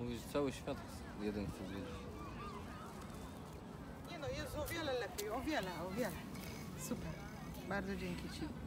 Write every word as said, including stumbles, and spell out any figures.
Mówisz, cały świat jeden chce zwiedzić. Nie no, jest o wiele lepiej, o wiele, o wiele. Super, bardzo dzięki Ci.